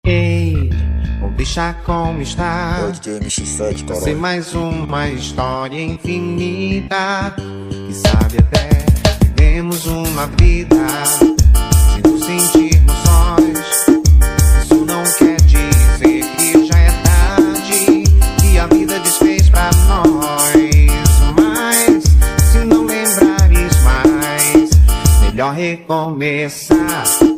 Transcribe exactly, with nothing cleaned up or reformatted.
Ei, vou deixar como está. É o D J M X sete, Vai cara. ser mais uma história infinita. Quem sabe até vivemos uma vida. Se nos sentirmos sós, isso não quer dizer que já é tarde, que a vida desfez pra nós. Mas se não lembrares mais, melhor recomeçar.